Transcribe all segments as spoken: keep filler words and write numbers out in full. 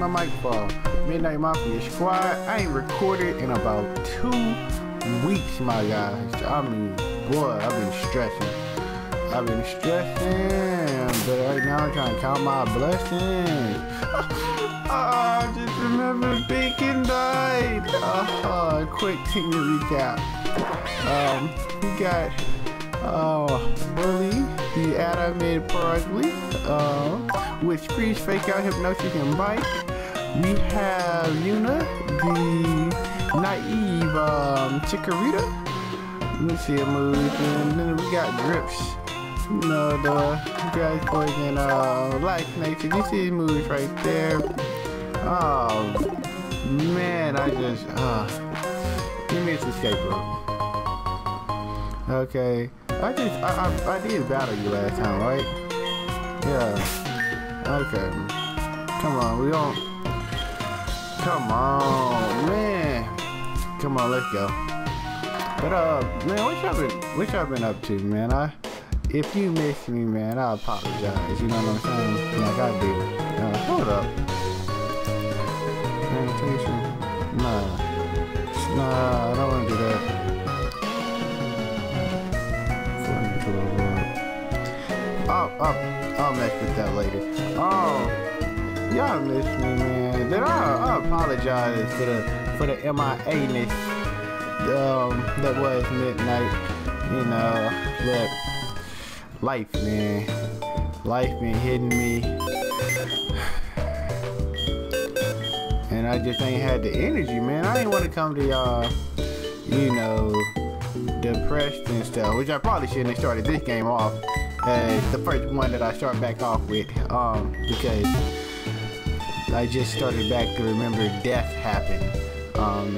my microphone. Midnight Mafia Squad. I ain't recorded in about two weeks, my guys. I mean, boy, I've been stressing. I've been stressing, but right now I'm trying to count my blessings. Oh, I just remember Bacon died. Uh, quick team recap. Um, we got uh, Bully, the animated Parsley, uh, with Screech, Fake Out, Hypnosis, and Bite. We have Yuna, the naive um, Chikorita. Let me see a move, and then we got Grips. You know, the guys poison uh, Life Nature. You see his moves right there. Oh, man, I just, uh, give me this escape room. Okay, I just, I, I, I did battle you last time, right? Yeah, okay. Come on, we don't, come on, man. Come on, let's go. But, uh, man, what y'all been, what y'all been up to, man? I, if you miss me, man, I apologize, you know what I'm saying? Like I do. Uh, hold up. Sanitation? Nah. Nah, I don't want to do that. I'll, I'll, I'll mess with that later. Oh, y'all miss me, man. Then I, I apologize for the for the M I A-ness um, that was midnight. You know, but life, man. Life been hitting me. And I just ain't had the energy, man. I ain't want to come to y'all, you know, depressed and stuff, which I probably shouldn't have started this game off as the first one that I start back off with, um, because I just started back to remember death happened. Um,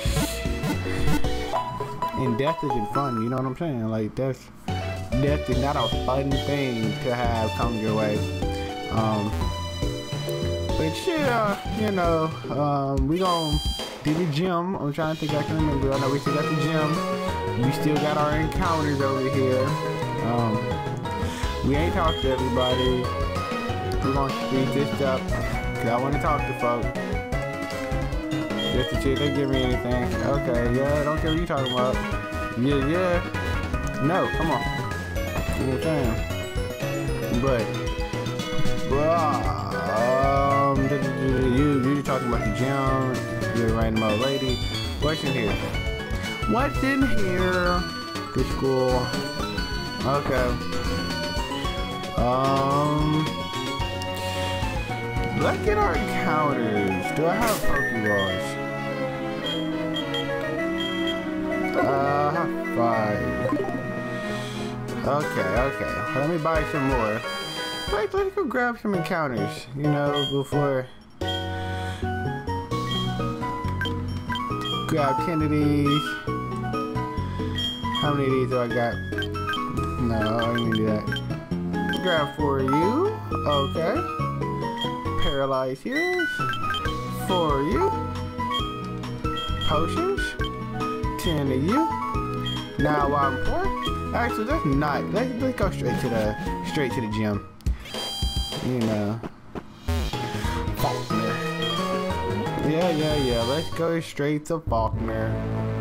and death isn't fun, you know what I'm saying? Like, death, death is not a fun thing to have come your way. Um, But yeah, you know, um, we gon' do the gym. I'm trying to think I can remember. I know we still got the gym. We still got our encounters over here. Um, we ain't talked to everybody. We're gonna speed this up, cause I want to talk to folks. Just to see if they give me anything. Okay, yeah, I don't care what you talking about. Yeah, yeah. No, come on. You know what I'm saying? But, bruh. Um, you, you talking about the gym, you're a random old lady. What's in here? What's in here? The school. Okay. Um, let's get our encounters. Do I have Pokeballs? Uh, five. Okay, okay. Let me buy some more. Like, let's go grab some encounters, you know, before. Grab ten of these. How many of these do I got? No, I didn't do that. Grab four of you. Okay. Paralyze here. Four of you. Potions. Ten of you. Now I'm poor. Actually, let's not. Let's, let's go straight to the straight to the gym. You know, Faulkner. Yeah, yeah, yeah. Let's go straight to Faulkner.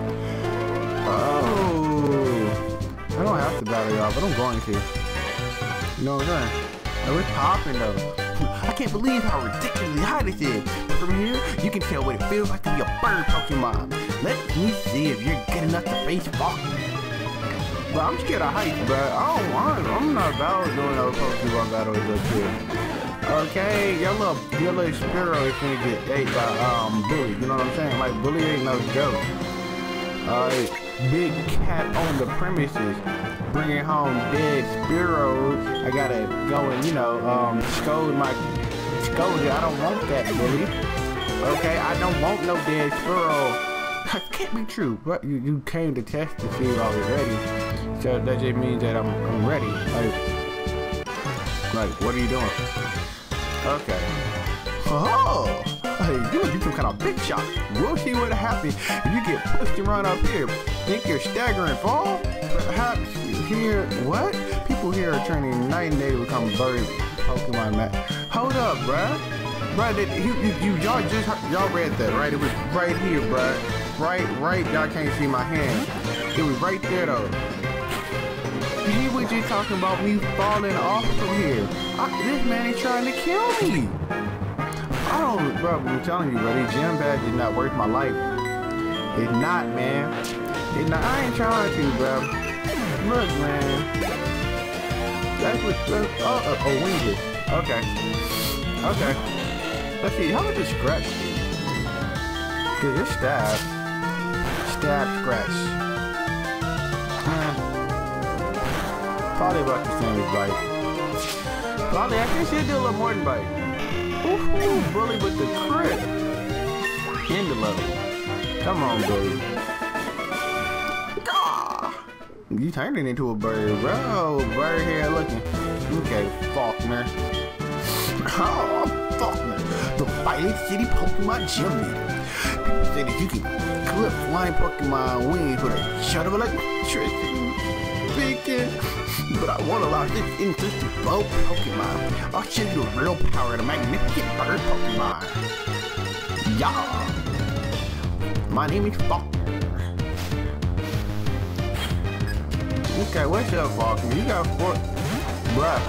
Oh, I don't have to battle y'all, but I'm going to. You know what I'm saying? Oh, we're popping though. I can't believe how ridiculously high this is. From here, you can tell what it feels like to be a bird Pokemon. Let me see if you're good enough to face Faulkner. Bro, I'm scared of heights, bro. I don't want I'm not about doing no Pokemon battles up here. Okay, your little, your little Spearow is gonna get ate by um Bully. You know what I'm saying? Like, Bully ain't no joke. Alright, big cat on the premises, bringing home dead Spearow. I gotta go and, you know, um, scold my, scold you. I don't want that, Bully. Okay, I don't want no dead Spearow. That can't be true. But you, you came to test to see if I was ready. So that just means that I'm, I'm ready. Like, like, what are you doing? Okay. Oh, hey, you would be some kind of big shot. We'll see what happens if you get pushed around up here. Think you're staggering fall? Perhaps here, what? People here are turning night and day to become bird Pokemon, man. Hold up, bruh. Bro, that, you, you, you, y'all just, y'all read that, right? It was right here, bro. Right, right, y'all can't see my hand. It was right there, though. He was just talking about me falling off from here. I, this man is trying to kill me. I don't, bro, I'm telling you, bro, these gym badges is not worth my life. It's not, man. It's not, I ain't trying to, bro. Look, man. That's what, that's, oh, oh, oh, wings it. Okay. Okay. Let's see, how much is scratch? Cause it's stab. Stab, scratch. Uh, probably about the same as bite. Probably, I think she'll do a little more than bite. Ooh, ooh, bully with the crit. In the level. Come on, bully. Gah! You turned it into a bird, bro. Bird hair looking. Okay, Faulkner. Oh, Faulkner, the Violet City Pokemon Gym Leader. People say that you can clip flying Pokemon wings with a shot of electricity. Speaking, but I want to launch this into both Pokemon. I'll show you the real power of the magnificent bird Pokemon. Yeah. My name is Faulkner. Okay, what's up, Faulkner? You got four, bruh.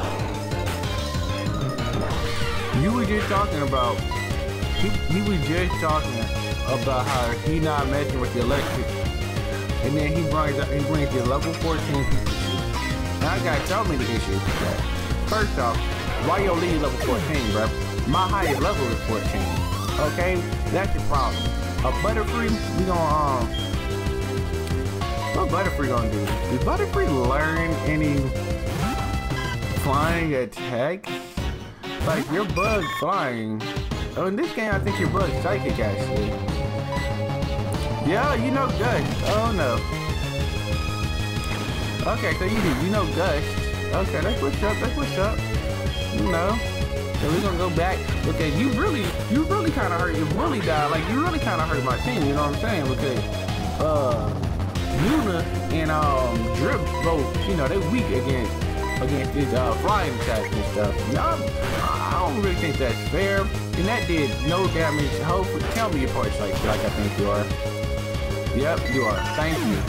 You were just talking about, he, he was just talking about how he not messing with the electric, and then he brings up, he brings the level fourteen Pikachu. Now I got so many issues with that. First off, why your lead level fourteen, bro? My highest level is fourteen. Okay, that's the problem. A Butterfree, we gonna um, what Butterfree gonna do? Did Butterfree learn any flying attacks? Like, your bug flying. Oh, in this game, I think your bug's psychic, actually. Yeah, you know Gust. Oh, no. Okay, so you do, you know Gust. Okay, that's what's up, that's what's up. You know. So we're gonna go back. Okay, you really, you really kind of hurt, you really died. Like, you really kind of hurt my team, you know what I'm saying? Because, uh, Luna and, um, Drip both, you know, they're weak against against his uh, flying attacks and stuff. Now, I don't really think that's fair. And that did no damage. Hopefully, tell me your parts like, like I think you are. Yep, you are. Thank you.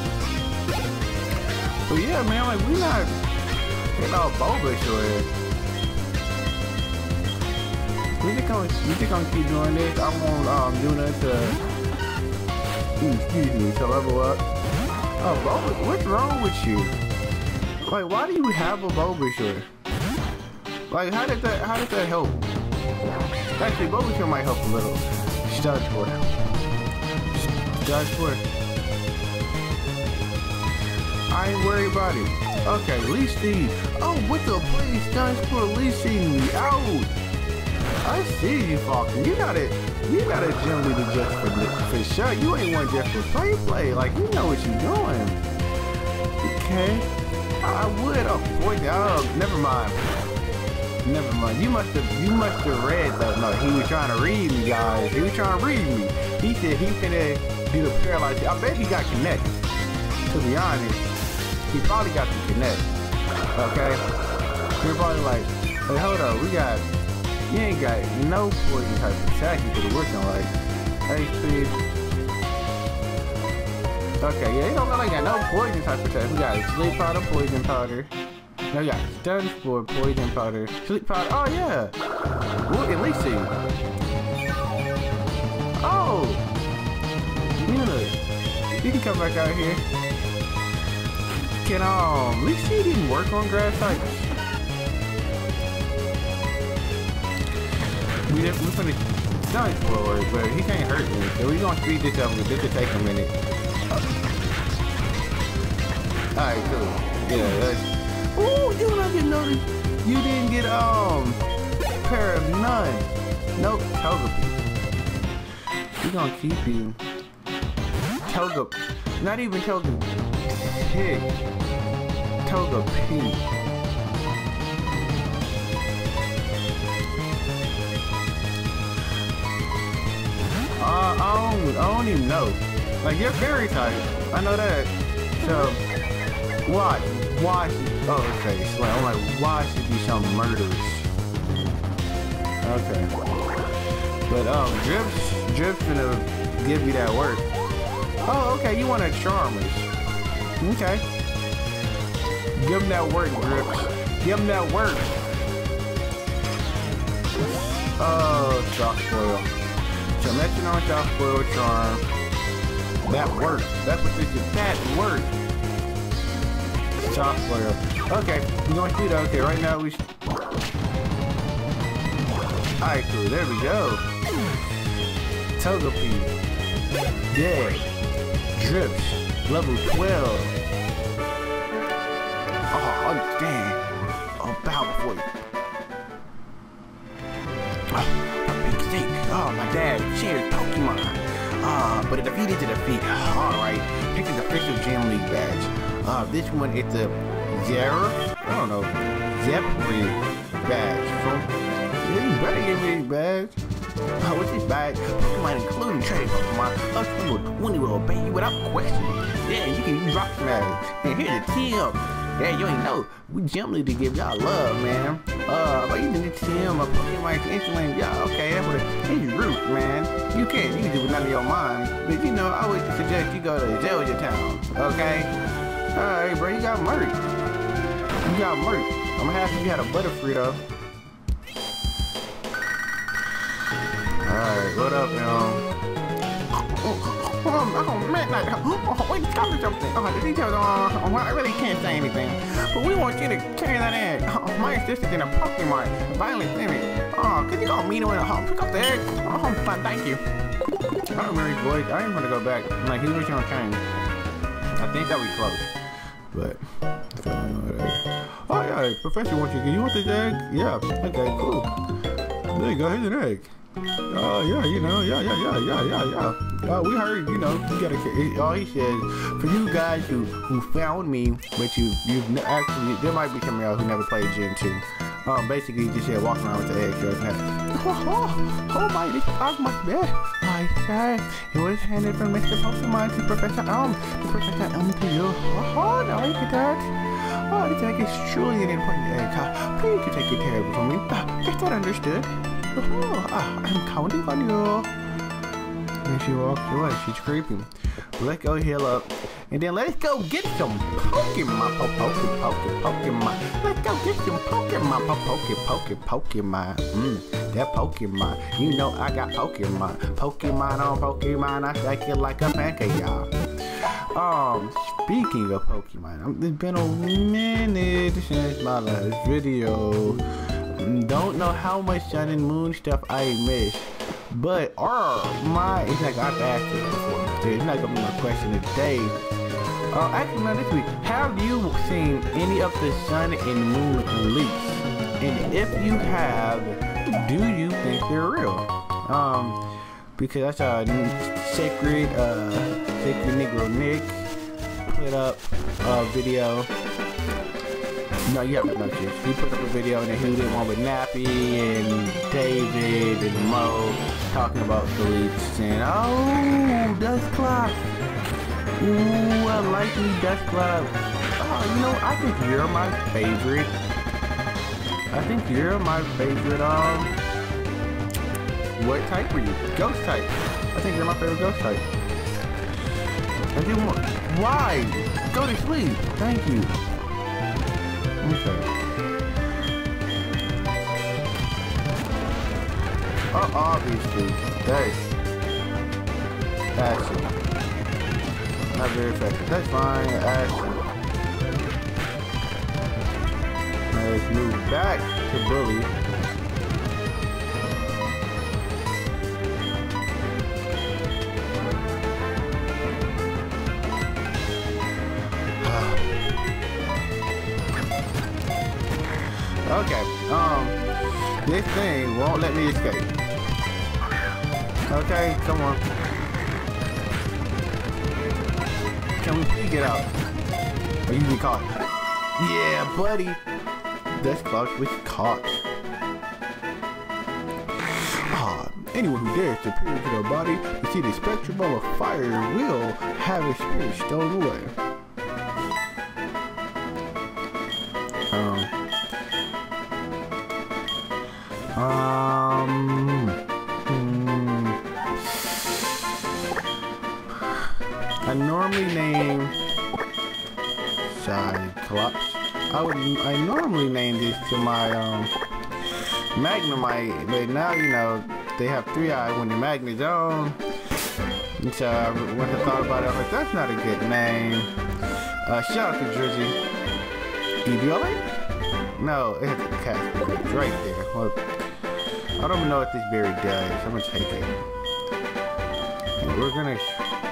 But yeah, man, like, we not getting all bullish or we just gonna, we just gonna keep doing this. I want um, Luna to, ooh, excuse me, to level up. Oh, Bulbasaur, what's wrong with you? Like, why do you have a Bulbasaur? Like, how did that, how did that help? Actually, Bulbasaur might help a little. Studsport. Studsport. I ain't worried about it. Okay, Leech Seed. Oh, what the please, Studsport Leech Seed me out. I see you, Falcon. You got it. You got a gym leader just for, for sure. You ain't one just for play play. Like, you know what you're doing. Okay. I would avoid that. Oh, never mind. Never mind. You must have you must have read that. No, he was trying to read me, guys. He was trying to read me. He said he finna do the paralyzed. I bet he got connect. To be honest, he probably got the connect. Okay? We're probably like, hey, hold up, we got, you ain't got no poison type of attack you could have worked on, like H P. Okay, yeah, you don't really got no poison type of attack. We got sleep powder, poison powder. No, we got stun spore, poison powder, sleep powder. Oh yeah, we'll at least see. Oh, Muna, you can come back out here. Can um, at least see didn't work on grass types. We just we finna stun forward, but he can't hurt me. So we gonna speed this up. This could take a minute. Alright, cool. Yeah, that's... Ooh, you know, I didn't notice you didn't get, um, pair of none. Nope, Togepi. We gonna keep you. Togepi. Not even Togepi. Togepi. Uh, I don't, I don't even know. Like, you're fairy type. I know that. So, why? Why should, oh, okay. So, like, I'm like, why should you be so murderous? Okay. But um, Drips, Drips gonna give you that work. Oh, okay, you want a Charmers. Okay. Give him that work, Drips. Give him that work. Oh, Shock Spoil. Selection on Shock Spoil Charm. That works. That's what this is. That works. Shock Spoil. Okay, we're going to shoot. Okay, right now we. Alright, cool. There we go. Togepi. Dead. Drips. Level twelve. Oh, damn. Oh, bow before you. Oh, a big stick. Oh, my dad shares Pokemon. Ah, uh, but it defeated to defeat. Alright. Pick his official Gym League badge. Uh, this one is the Zera. I don't know. Zephyr badge. From. Yeah, you better give me a badge. Oh, what's this badge? Pokemon including trading Pokemon up to twenty will obey you without question. Yeah, you can use Rock Smash. And here's the T M. Yeah, you ain't know. We Gym League to give y'all love, man. Uh, by using the T M, a Pokemon Extension, y'all, okay, that's what it is. Root, man. You can't use it with none of your mind. But you know, I would suggest you go to Georgia Town, okay? Alright, bro, you got Murray. You got Murray. I'm gonna have you had a Butterfree though. Alright, what up, y'all? Oh, oh, man, like, oh, wait, tell me something. Oh, the details on, oh, I really can't say anything. But we want you to carry that egg. Oh, my assistant in a Pokemon, violent limit. Oh, could you go meet him in a home? Pick up the egg. Oh, fine, thank you. I don't remember his voice. I didn't want to go back. Like, he was on change. I think that was close. But, I don't know whatever. Oh, yeah, Professor wants you. You want this egg? Yeah. Okay, cool. There you go. Here's an egg. Oh, uh, yeah, you know, yeah, yeah, yeah, yeah, yeah, yeah. Uh, we heard, you know, you gotta, all he says, for you guys who, who found me, but you, you've actually, there might be some of y'all who never played Gen two. Um, basically, you just here walking around with the eggshells and that. Oh, oh, oh my, this dog must be. I said, it was handed from Mister Pokemon to Professor Elm, to Professor Elm to you. Oh, oh, now look at that. Oh, this egg is truly an important egg. Uh, please you take it terrible for me. Uh, is that understood? Oh, ah, I'm counting on you. And she walks away. She's creepy. Let's go heal up. And then let's go get some Pokemon. Po Poke, Poke, Pokemon. Let's go get some Pokemon. Po Poke, Poke, Pokemon. Mmm, that Pokemon. You know I got Pokemon. Pokemon on Pokemon. I shake it like a pancake, y'all. Um, speaking of Pokemon, it's been a minute since my last video. Don't know how much Sun and Moon stuff I missed, but are my it's like I've asked it before. It's not gonna be my question today. Uh, actually, no, this week. Have you seen any of the Sun and Moon leaks? And if you have, do you think they're real? Um, because I saw Sacred, uh, Sacred Negro Nick put up a video. No, you haven't noticed. He put up a video and then he did one with Nappy and David and Mo talking about the leaks and oh, Dust Clock. Ooh, I like you, Dust Clock. Oh, you know, I think you're my favorite. I think you're my favorite. Um, what type are you? Ghost type. I think you're my favorite ghost type. I do more. Why? Go to sleep. Thank you. Okay. Oh, obviously, that's Ashley. Not very effective. That's fine, Ashley. Now let's move back to Bully. Okay, um, this thing won't let me escape. Okay, come on. Can we please get out? Or you be caught? Yeah, buddy. This clock was caught. Ah, anyone who dares to peer into their body to see the spectrum of a fire will have his spirit stolen away. Um. Um, hmm. I normally name Cyclops. I would I normally name this to my um Magnemite, but now you know they have three eyes when the Magnet's on. And so I, when I thought about it, I was like, that's not a good name. Uh, shout out to Drizzy. Eviolite? No, it has a cat. It's right there. Well, I don't even know what this berry does. I'm gonna take it. And we're gonna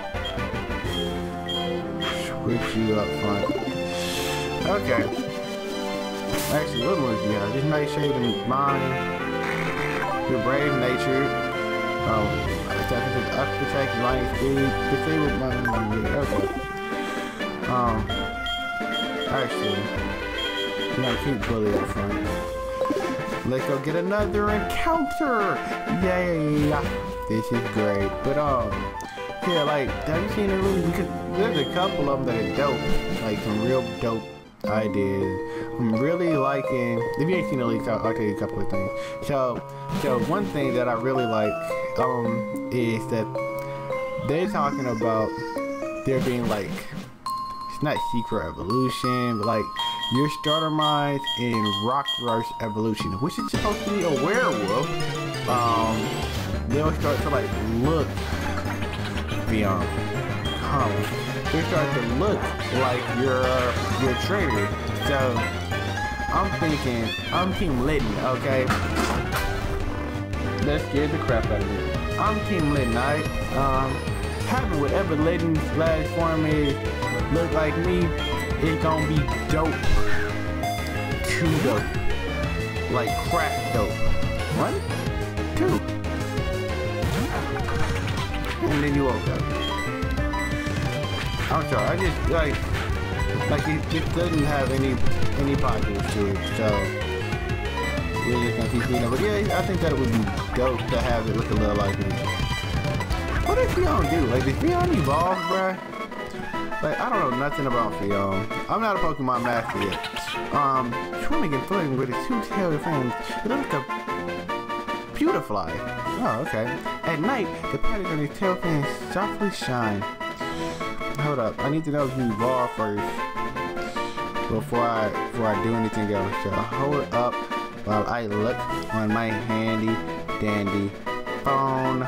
switch you up front. Okay. Actually, what was you? Just make sure you mind. You're brave natured. Oh. Up protect line speed, disabled line. Okay. Um. Actually, I'm gonna keep Bully up front. Let's go get another encounter. Yay! This is great. But um, yeah, like, have you seen it really? Because there's a couple of them that are dope, like some real dope ideas. I'm really liking. If you ain't seen the leaks, I'll, I'll tell you a couple of things. So, so one thing that I really like. Um, is that they're talking about there being like, it's not secret evolution, but like your starter mines in Rock Rush evolution, which is supposed to be a werewolf. Um, they'll start to like look beyond common. They start to look like your your trainer. So I'm thinking, I'm Team Litten, okay? That scared the crap out of me. I'm Team Litten, alright? Um, having whatever Litten's last form is look like me, it's gonna be dope. Too dope. Like crack dope. One, two. And then you woke up. I'm sorry, I just, like, like it, it doesn't have any, any positives to it, so. We're just gonna keep doing it. But yeah, I think that it would be dope to have it look a little like me. What does Fion do? Like, does Fion evolve, bruh? Like, I don't know nothing about Fion. I'm not a Pokemon master yet. Um, swimming and floating with its two-tailed fins. It looks like a Pewterfly. Oh, okay. At night, the patterns on its tail fins softly shine. Hold up, I need to know if you evolve first before I before I do anything else. So hold it up while I look on my handy dandy phone.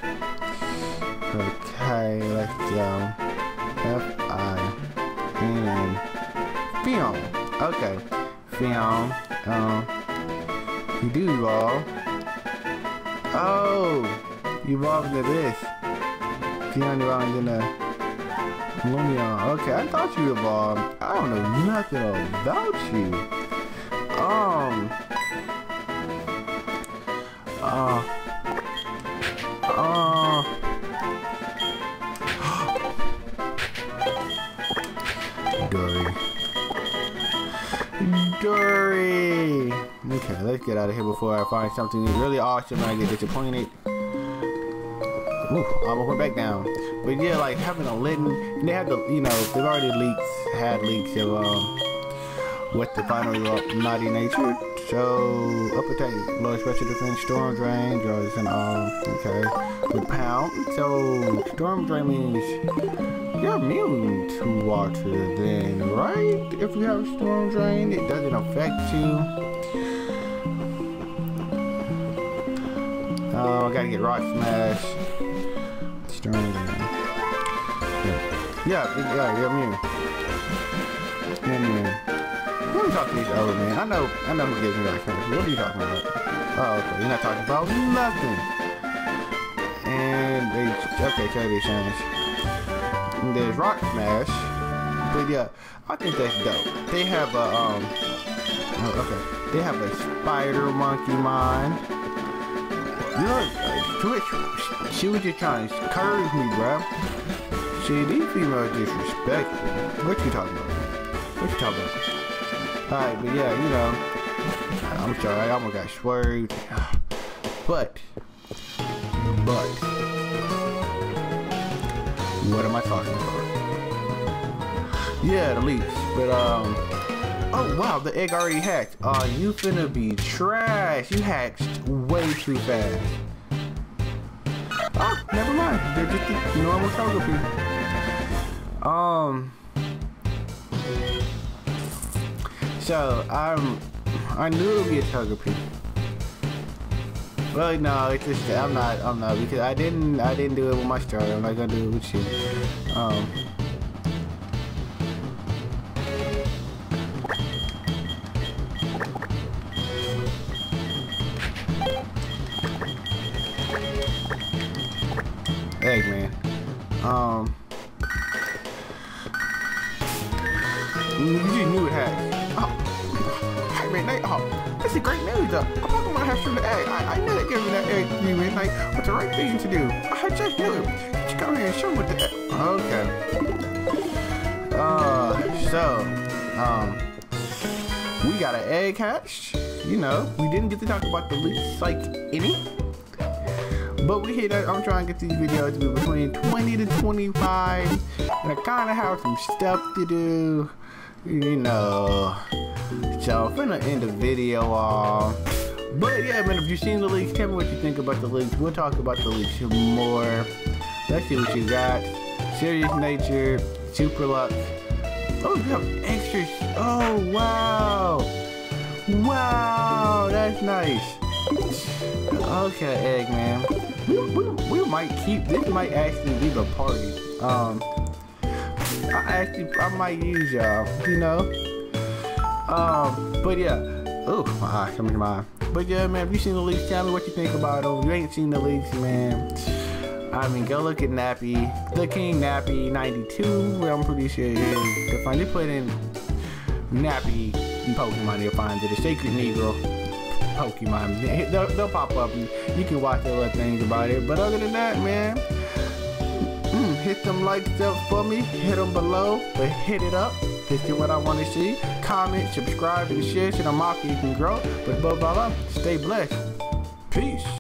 Okay, let's go. F I N Fion. Okay. Fion. Um you do evolve. Oh, you evolved into this. Fion evolved into Lumion. Okay, I thought you evolved. I don't know nothing about you. Um Uh, uh, Dory. Dory! Okay, let's get out of here before I find something really awesome and I get disappointed. Ooh, I'm going back down. But yeah, like having a Litten, they have the, you know, they've already leaks, had leaks of, um, what the final naughty nature. So, up attack, low special defense, storm drain, draws an all, okay, with pound. So, storm drain means you're immune to water then, right? If you have storm drain, it doesn't affect you. Oh, I gotta get rock smash. Storm drain. Yeah, yeah, yeah, you're immune. You're immune. Let me talk to these old man. I know, I know who gives me that kind of. What are you talking about? Oh, okay. You're not talking about nothing. And they, okay, so they change. And there's Rock Smash. But yeah, I think that's dope. They have a, um, oh, okay. They have a spider monkey mine. You know, uh, Twitch, she was just trying to curve me, bro. See, these females disrespectful. What you talking about? What you talking about? Alright, but yeah, you know, I'm sorry, I almost got swerved, but, but, what am I talking about? Yeah, the leaks, but, um, oh wow, the egg already hatched. Uh, you finna be trash, you hatched way too fast. Oh, never mind, they're just the normal Togepi. Um. So I'm. I knew it would be a Togepi. Well, no, it's just I'm not. I'm not because I didn't. I didn't do it with my starter. I'm not gonna do it with you. Um. Eggman. Um. You just knew it had. Oh, hey man, they, oh, this is great news though. A Pokemon has from the egg. I, I knew they'd give me that egg to you, man. Like, what's the right thing to do? I just knew it. Could you come here and show me what the egg? Okay. Uh, so, um, we got an egg hatched. You know, we didn't get to talk about the leaks like any. But we hit I'm trying to get these videos to be between twenty to twenty-five. And I kind of have some stuff to do. You know. So I'm finna end the video off. But yeah, man, if you've seen the leaks, tell me what you think about the leaks. We'll talk about the leaks more. Let's see what you got. Serious Nature, Super Luck. Oh, you have extras. Oh, wow. Wow, that's nice. Okay, Eggman. We, we, we might keep, this might actually be the party. Um, I actually, I might use y'all, you know? Um, but yeah. Oh, my eye, coming to my eye. But yeah, man, if you seen the leaks, tell me what you think about them. If you ain't seen the leaks, man, I mean, go look at Nappy. The King Nappy ninety-two, where I'm pretty sure it is. They finally put in Nappy in Pokemon, you'll find it. A Sacred Negro Pokemon. They'll, they'll pop up and you can watch the little things about it. But other than that, man, mm, hit them likes up for me. Hit them below, but hit it up. This is what I want to see. Comment, subscribe, and share so the market can grow. But above all, stay blessed. Peace.